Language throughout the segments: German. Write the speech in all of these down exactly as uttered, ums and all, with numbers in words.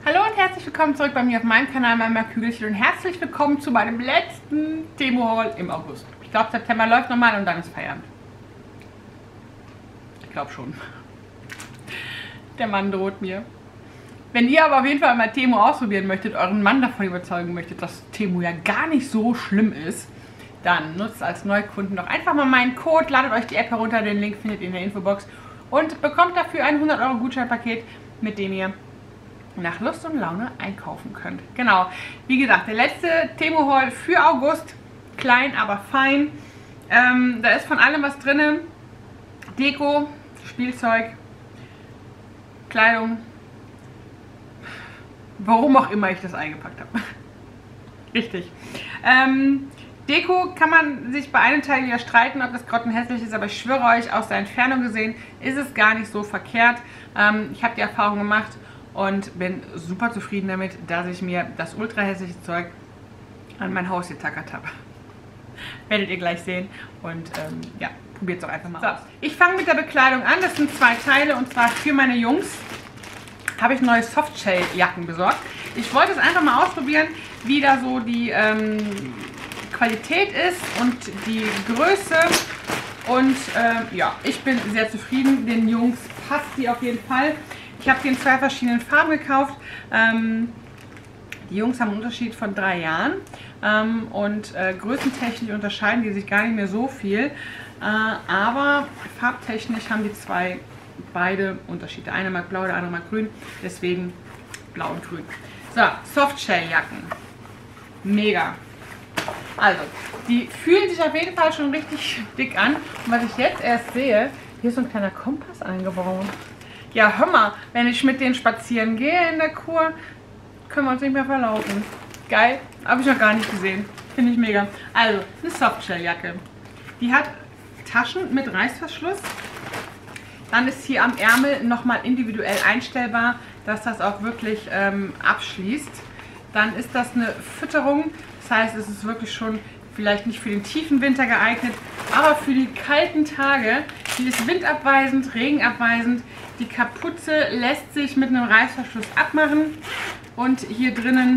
Hallo und herzlich willkommen zurück bei mir auf meinem Kanal Mama Kügelchen und herzlich willkommen zu meinem letzten Temu-Haul im August. Ich glaube, September läuft nochmal und dann ist Feierabend. Ich glaube schon. Der Mann droht mir. Wenn ihr aber auf jeden Fall mal Temu ausprobieren möchtet, euren Mann davon überzeugen möchtet, dass Temu ja gar nicht so schlimm ist, dann nutzt als Neukunden doch einfach mal meinen Code, ladet euch die App herunter, den Link findet ihr in der Infobox und bekommt dafür ein hundert Euro Gutscheinpaket, mit dem ihr nach Lust und Laune einkaufen könnt. Genau, wie gesagt, der letzte Temu-Haul für August. Klein, aber fein. Ähm, da ist von allem was drin. Deko, Spielzeug, Kleidung. Warum auch immer ich das eingepackt habe. Richtig. Ähm, Deko kann man sich bei einem Teil wieder streiten, ob das grottenhässlich ist, aber ich schwöre euch, aus der Entfernung gesehen ist es gar nicht so verkehrt. Ähm, ich habe die Erfahrung gemacht und bin super zufrieden damit, dass ich mir das ultra hässliche Zeug an mein Haus getackert habe. Werdet ihr gleich sehen und ähm, ja, probiert es auch einfach mal so aus. Ich fange mit der Bekleidung an, das sind zwei Teile und zwar für meine Jungs habe ich neue Softshell-Jacken besorgt. Ich wollte es einfach mal ausprobieren, wie da so die ähm, Qualität ist und die Größe und äh, ja, ich bin sehr zufrieden, den Jungs passt die auf jeden Fall. Ich habe die in zwei verschiedenen Farben gekauft. Ähm, die Jungs haben einen Unterschied von drei Jahren ähm, und äh, größentechnisch unterscheiden die sich gar nicht mehr so viel. Äh, aber farbtechnisch haben die zwei beide Unterschiede. Der eine mag blau, der andere mag grün. Deswegen blau und grün. So, Softshell-Jacken. Mega. Also, die fühlen sich auf jeden Fall schon richtig dick an. Und was ich jetzt erst sehe, hier ist so ein kleiner Kompass eingebaut. Ja, hör mal, wenn ich mit denen spazieren gehe in der Kur, können wir uns nicht mehr verlaufen. Geil, habe ich noch gar nicht gesehen. Finde ich mega. Also, eine Softshell-Jacke. Die hat Taschen mit Reißverschluss. Dann ist hier am Ärmel nochmal individuell einstellbar, dass das auch wirklich ähm, abschließt. Dann ist das eine Fütterung. Das heißt, es ist wirklich schon vielleicht nicht für den tiefen Winter geeignet, aber für die kalten Tage. Die ist windabweisend, regenabweisend. Die Kapuze lässt sich mit einem Reißverschluss abmachen. Und hier drinnen,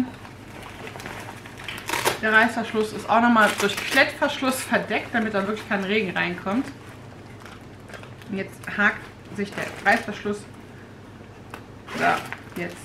der Reißverschluss ist auch nochmal durch Klettverschluss verdeckt, damit da wirklich kein Regen reinkommt. Und jetzt hakt sich der Reißverschluss. So, jetzt.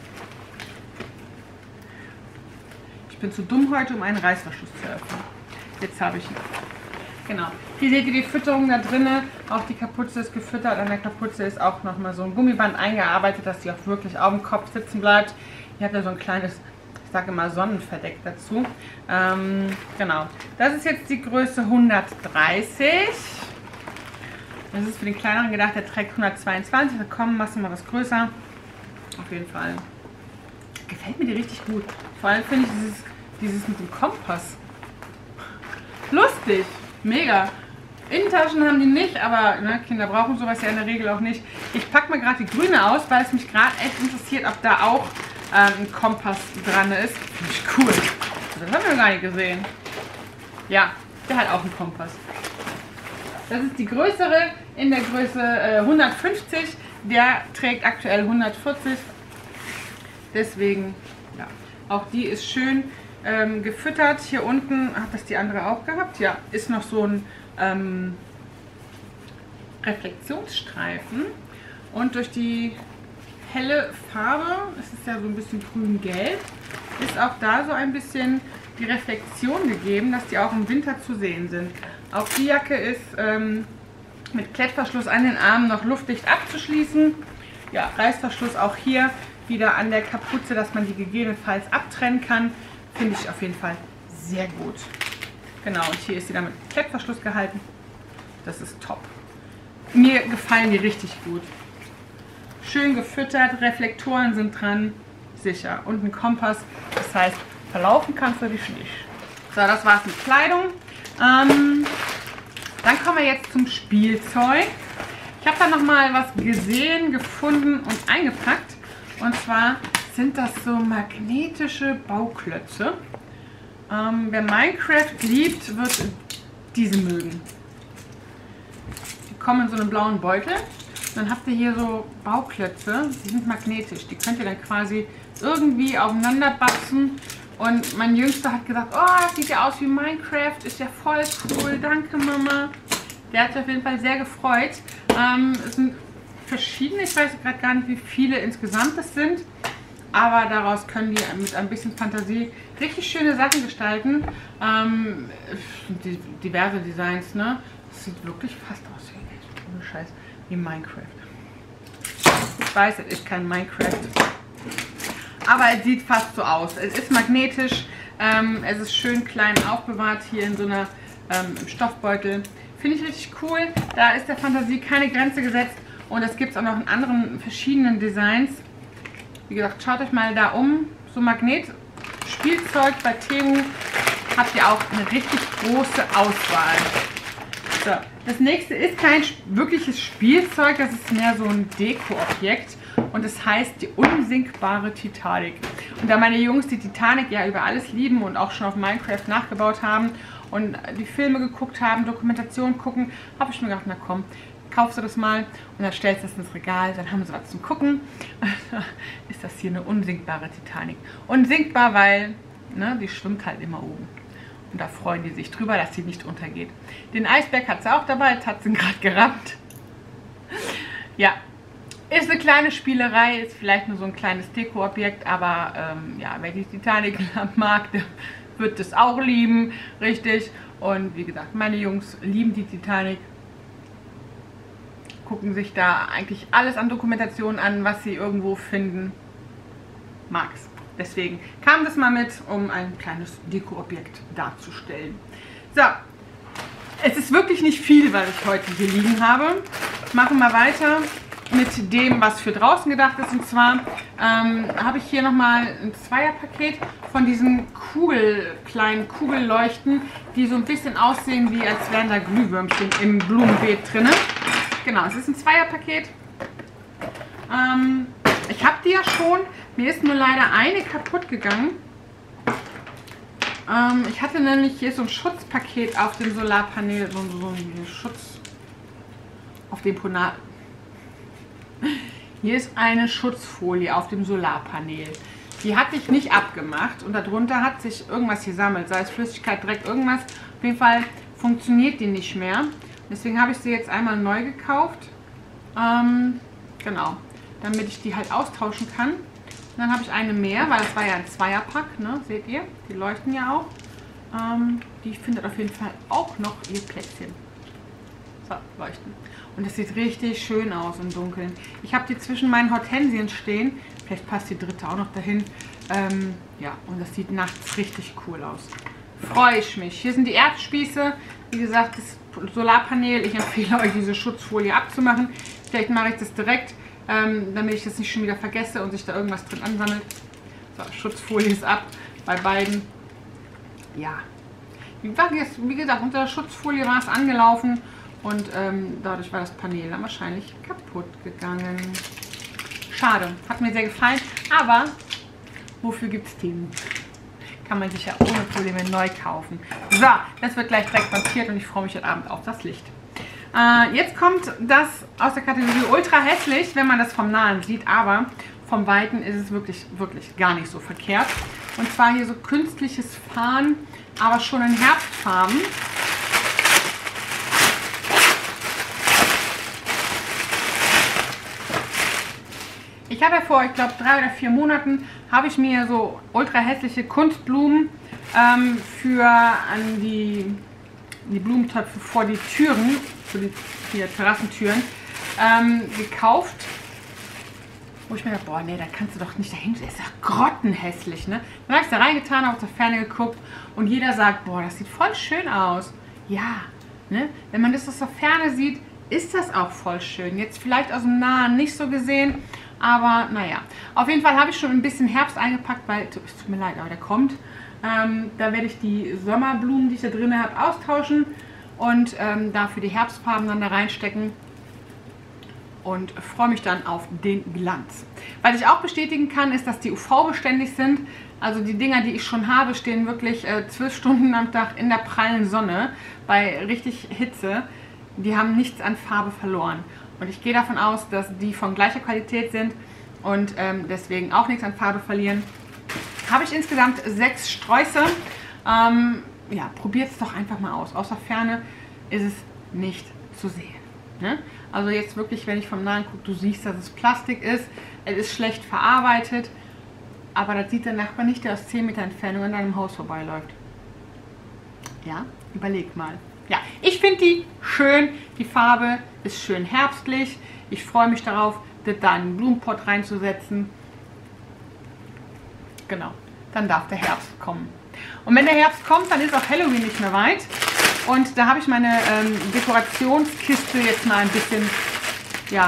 Ich bin zu dumm heute, um einen Reißverschluss zu öffnen. Jetzt habe ich ihn. Genau. Hier seht ihr die Fütterung da drinnen. Auch die Kapuze ist gefüttert. An der Kapuze ist auch nochmal so ein Gummiband eingearbeitet, dass die auch wirklich auf dem Kopf sitzen bleibt. Hier habt ihr so ein kleines, ich sage immer Sonnenverdeck dazu. Ähm, genau. Das ist jetzt die Größe hundertdreißig. Das ist für den kleineren gedacht, der trägt hundertzweiundzwanzig. Da kommen Massen mal was größer. Auf jeden Fall. Gefällt mir die richtig gut. Vor allem finde ich dieses, dieses mit dem Kompass lustig. Mega. Innentaschen haben die nicht, aber ne, Kinder brauchen sowas ja in der Regel auch nicht. Ich packe mal gerade die grüne aus, weil es mich gerade echt interessiert, ob da auch ähm, ein Kompass dran ist. Finde ich cool. Das haben wir gar nicht gesehen. Ja, der hat auch einen Kompass. Das ist die größere in der Größe äh, hundertfünfzig. Der trägt aktuell hundertvierzig. Deswegen, ja, auch die ist schön ähm, gefüttert. Hier unten hat das die andere auch gehabt. Ja, ist noch so ein ähm, Reflexionsstreifen. Und durch die helle Farbe, es ist ja so ein bisschen grün-gelb, ist auch da so ein bisschen die Reflexion gegeben, dass die auch im Winter zu sehen sind. Auch die Jacke ist ähm, mit Klettverschluss an den Armen noch luftdicht abzuschließen. Ja, Reißverschluss auch hier wieder an der Kapuze, dass man die gegebenenfalls abtrennen kann. Finde ich auf jeden Fall sehr gut. Genau, und hier ist sie dann mit Klettverschluss gehalten. Das ist top. Mir gefallen die richtig gut. Schön gefüttert, Reflektoren sind dran, sicher. Und ein Kompass, das heißt, verlaufen kannst du dich nicht. So, das war's mit Kleidung. Ähm, dann kommen wir jetzt zum Spielzeug. Ich habe da nochmal was gesehen, gefunden und eingepackt. Und zwar sind das so magnetische Bauklötze. Ähm, wer Minecraft liebt, wird diese mögen. Die kommen in so einem blauen Beutel. Dann habt ihr hier so Bauklötze, die sind magnetisch. Die könnt ihr dann quasi irgendwie aufeinander batzen. Und mein Jüngster hat gesagt, oh, das sieht ja aus wie Minecraft, ist ja voll cool, danke Mama. Der hat sich auf jeden Fall sehr gefreut. Ähm, es sind verschiedene, ich weiß gerade gar nicht, wie viele insgesamt es sind. Aber daraus können die mit ein bisschen Fantasie richtig schöne Sachen gestalten. Ähm, die, diverse Designs, ne? Das sieht wirklich fast aus wie, ohne Scheiß, wie Minecraft. Ich weiß, es ist kein Minecraft. Aber es sieht fast so aus. Es ist magnetisch. Ähm, es ist schön klein aufbewahrt hier in so einer ähm, Stoffbeutel. Finde ich richtig cool. Da ist der Fantasie keine Grenze gesetzt. Und das gibt es auch noch in anderen verschiedenen Designs. Wie gesagt, schaut euch mal da um. So Magnetspielzeug bei Temu habt ihr auch eine richtig große Auswahl. So, das nächste ist kein wirkliches Spielzeug, das ist mehr so ein Deko-Objekt. Und es heißt die unsinkbare Titanic. Und da meine Jungs die Titanic ja über alles lieben und auch schon auf Minecraft nachgebaut haben und die Filme geguckt haben, Dokumentationen gucken, habe ich mir gedacht, na komm, kaufst du das mal und dann stellst du das ins Regal, dann haben sie was zum Gucken. Ist das hier eine unsinkbare Titanic. Unsinkbar, weil ne, die schwimmt halt immer oben. Und da freuen die sich drüber, dass sie nicht untergeht. Den Eisberg hat sie auch dabei, jetzt hat sie ihn gerade gerammt. Ja, ist eine kleine Spielerei, ist vielleicht nur so ein kleines Deko-Objekt, aber ähm, ja, wer die Titanic mag, der wird das auch lieben, richtig. Und wie gesagt, meine Jungs lieben die Titanic. Gucken sich da eigentlich alles an Dokumentationen an, was sie irgendwo finden. Mag's. Deswegen kam das mal mit, um ein kleines Deko-Objekt darzustellen. So, es ist wirklich nicht viel, was ich heute hier liegen habe. Machen wir weiter mit dem, was für draußen gedacht ist. Und zwar ähm, habe ich hier nochmal ein Zweierpaket von diesen Kugel, kleinen Kugelleuchten, die so ein bisschen aussehen, wie als wären da Glühwürmchen im Blumenbeet drin. Genau, es ist ein Zweierpaket. Ähm, ich habe die ja schon. Mir ist nur leider eine kaputt gegangen. Ähm, ich hatte nämlich hier so ein Schutzpaket auf dem Solarpanel. So, so ein Schutz auf dem Ponal. Hier ist eine Schutzfolie auf dem Solarpanel. Die hatte ich nicht abgemacht und darunter hat sich irgendwas gesammelt. Sei es Flüssigkeit, Dreck, irgendwas. Auf jeden Fall funktioniert die nicht mehr. Deswegen habe ich sie jetzt einmal neu gekauft. Ähm, genau. Damit ich die halt austauschen kann. Und dann habe ich eine mehr, weil das war ja ein Zweierpack, ne? Seht ihr? Die leuchten ja auch. Ähm, die findet auf jeden Fall auch noch ihr Plätzchen. So, leuchten. Und das sieht richtig schön aus im Dunkeln. Ich habe die zwischen meinen Hortensien stehen. Vielleicht passt die dritte auch noch dahin. Ähm, ja, und das sieht nachts richtig cool aus. Freue ich mich. Hier sind die Erdspieße. Wie gesagt, das Solarpanel. Ich empfehle euch, diese Schutzfolie abzumachen. Vielleicht mache ich das direkt, ähm, damit ich das nicht schon wieder vergesse und sich da irgendwas drin ansammelt. So, Schutzfolie ist ab bei beiden. Ja. Wie gesagt, unter der Schutzfolie war es angelaufen. Und ähm, dadurch war das Panel dann wahrscheinlich kaputt gegangen. Schade. Hat mir sehr gefallen. Aber wofür gibt es Themen? Kann man sich ja ohne Probleme neu kaufen. So, das wird gleich direkt montiert und ich freue mich heute Abend auf das Licht. Äh, jetzt kommt das aus der Kategorie ultra hässlich, wenn man das vom Nahen sieht. Aber vom Weiten ist es wirklich, wirklich gar nicht so verkehrt. Und zwar hier so künstliches Fahren, aber schon in Herbstfarben. Ich habe ja vor, ich glaube, drei oder vier Monaten habe ich mir so ultra hässliche Kunstblumen ähm, für an die, die Blumentöpfe vor die Türen, für die hier Terrassentüren, ähm, gekauft. Wo ich mir dachte, boah, nee, da kannst du doch nicht dahin, das ist doch grottenhässlich, ne? Dann habe ich es da reingetan, habe aus der Ferne geguckt und jeder sagt, boah, das sieht voll schön aus. Ja, ne? Wenn man das aus der Ferne sieht, ist das auch voll schön. Jetzt vielleicht aus dem Nahen nicht so gesehen. Aber naja, auf jeden Fall habe ich schon ein bisschen Herbst eingepackt, weil, es tut mir leid, aber der kommt. Ähm, da werde ich die Sommerblumen, die ich da drin habe, austauschen und ähm, dafür die Herbstfarben dann da reinstecken. Und freue mich dann auf den Glanz. Was ich auch bestätigen kann, ist, dass die U V-beständig sind. Also die Dinger, die ich schon habe, stehen wirklich äh, zwölf Stunden am Tag in der prallen Sonne bei richtig Hitze. Die haben nichts an Farbe verloren. Und ich gehe davon aus, dass die von gleicher Qualität sind und ähm, deswegen auch nichts an Farbe verlieren. Habe ich insgesamt sechs Sträuße. Ähm, ja, probiert es doch einfach mal aus. Aus der Ferne ist es nicht zu sehen. Ne? Also jetzt wirklich, wenn ich vom Nahen gucke, du siehst, dass es Plastik ist. Es ist schlecht verarbeitet. Aber das sieht der Nachbar nicht, der aus zehn Meter Entfernung an deinem Haus vorbeiläuft. Ja, überleg mal. Ja, ich finde die schön. Die Farbe ist schön herbstlich. Ich freue mich darauf, das da in den Blumenpott reinzusetzen. Genau, dann darf der Herbst kommen. Und wenn der Herbst kommt, dann ist auch Halloween nicht mehr weit. Und da habe ich meine ähm, Dekorationskiste jetzt mal ein bisschen, ja...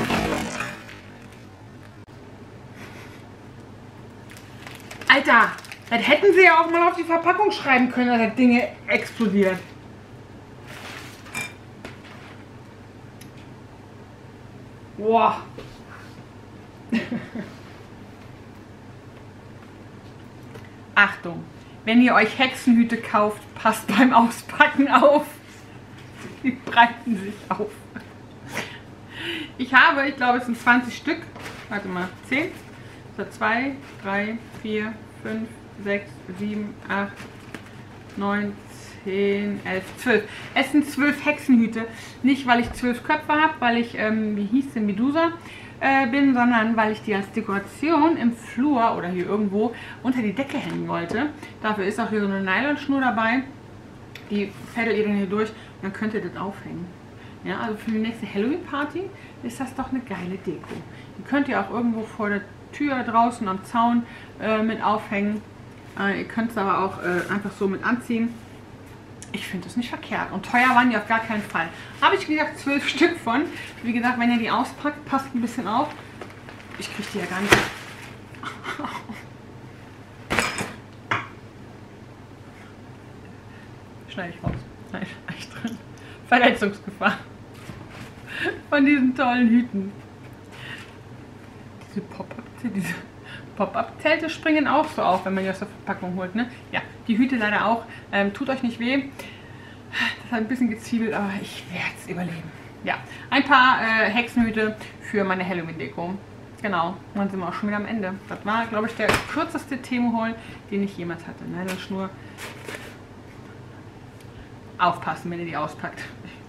Alter, das hätten sie ja auch mal auf die Verpackung schreiben können, dass das Ding explodiert. Boah. Achtung, wenn ihr euch Hexenhüte kauft, passt beim Auspacken auf. Die breiten sich auf. Ich habe, ich glaube es sind zwanzig Stück. Warte mal, zehn. So, zwei, drei, vier, fünf, sechs, sieben, acht, neun, zehn, elf, zwölf. Es sind zwölf Hexenhüte. Nicht, weil ich zwölf Köpfe habe, weil ich, ähm, wie hieß denn, Medusa äh, bin, sondern weil ich die als Dekoration im Flur oder hier irgendwo unter die Decke hängen wollte. Dafür ist auch hier so eine Nylonschnur dabei. Die fädelt ihr dann hier durch und dann könnt ihr das aufhängen. Ja, also für die nächste Halloween-Party ist das doch eine geile Deko. Die könnt ihr auch irgendwo vor der Tür draußen am Zaun äh, mit aufhängen. Äh, ihr könnt es aber auch äh, einfach so mit anziehen. Ich finde das nicht verkehrt. Und teuer waren die auf gar keinen Fall. Habe ich, wie gesagt, zwölf Stück von. Wie gesagt, wenn ihr die auspackt, passt ein bisschen auf. Ich kriege die ja gar nicht. Schneide ich raus. Nein, echt drin. Verletzungsgefahr. Von diesen tollen Hüten. Diese Pop-Up-Zelte diese Pop-Up-Zelte springen auch so auf, wenn man die aus der Verpackung holt. Ne? Ja, die Hüte leider auch. Ähm, tut euch nicht weh. Das hat ein bisschen gezwiebelt, aber ich werde es überleben. Ja, ein paar äh, Hexenhüte für meine Halloween-Deko. Genau, und dann sind wir auch schon wieder am Ende. Das war, glaube ich, der kürzeste Temu-Haul, den ich jemals hatte. Nylonschnur. Aufpassen, wenn ihr die auspackt.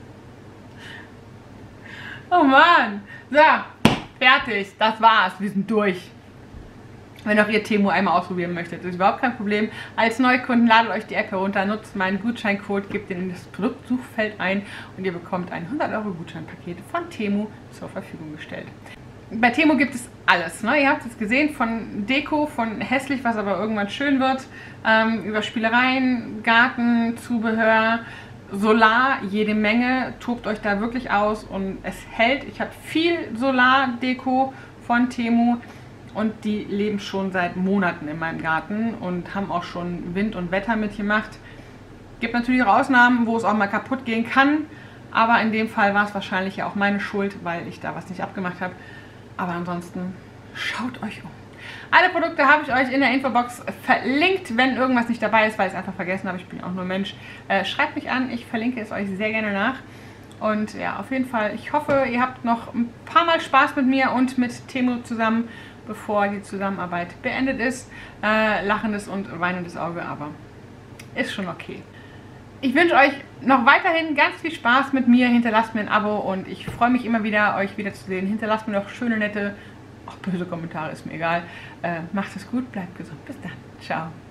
Oh Mann! So, fertig. Das war's. Wir sind durch. Wenn auch ihr Temu einmal ausprobieren möchtet, ist überhaupt kein Problem. Als Neukunden ladet euch die App herunter, nutzt meinen Gutscheincode, gebt den in das Produktsuchfeld ein und ihr bekommt ein hundert Euro Gutscheinpaket von Temu zur Verfügung gestellt. Bei Temu gibt es alles. Ne? Ihr habt es gesehen, von Deko, von hässlich, was aber irgendwann schön wird, ähm, über Spielereien, Garten, Zubehör, Solar, jede Menge. Tobt euch da wirklich aus und es hält. Ich habe viel Solar-Deko von Temu. Und die leben schon seit Monaten in meinem Garten und haben auch schon Wind und Wetter mitgemacht. Gibt natürlich auch Ausnahmen, wo es auch mal kaputt gehen kann. Aber in dem Fall war es wahrscheinlich ja auch meine Schuld, weil ich da was nicht abgemacht habe. Aber ansonsten schaut euch um. Alle Produkte habe ich euch in der Infobox verlinkt. Wenn irgendwas nicht dabei ist, weil ich es einfach vergessen habe, ich bin auch nur Mensch, äh, schreibt mich an. Ich verlinke es euch sehr gerne nach. Und ja, auf jeden Fall, ich hoffe, ihr habt noch ein paar Mal Spaß mit mir und mit Temu zusammen, bevor die Zusammenarbeit beendet ist. Äh, lachendes und weinendes Auge, aber ist schon okay. Ich wünsche euch noch weiterhin ganz viel Spaß mit mir. Hinterlasst mir ein Abo und ich freue mich immer wieder, euch wiederzusehen. Hinterlasst mir noch schöne, nette, auch böse Kommentare, ist mir egal. Äh, macht es gut, bleibt gesund. Bis dann. Ciao.